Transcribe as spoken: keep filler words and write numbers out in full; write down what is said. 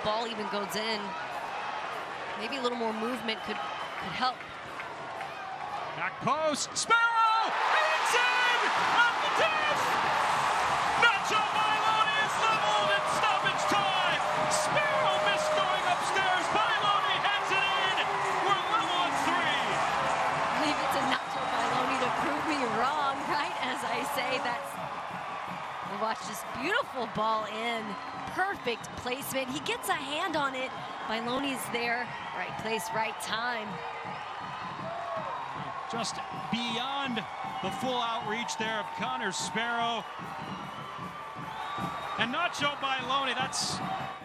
ball even goes in. Maybe a little more movement could, could help. Back post, Sparrow! It's in! At the death! Ignacio Bailone is leveled in stoppage time! Sparrow missed going upstairs. Bailone heads it in! We're level at three! I believe it's Ignacio Bailone to prove me wrong, right? As I say, that's... We'll watch this beautiful ball in. Perfect placement. He gets a hand on it. Bailone's there. Right place, right time. Just beyond the full outreach there of Connor Sparrow. And Ignacio Bailone, that's